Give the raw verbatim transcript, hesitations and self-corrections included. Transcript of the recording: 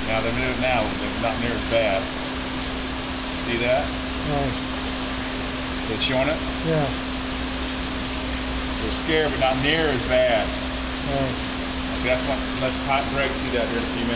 Now they're near now, they're not near as bad. See that? Right. It's showing it? Yeah. They're scared, but not near as bad. Right. That's what, let's hot break, see that here in a few minutes.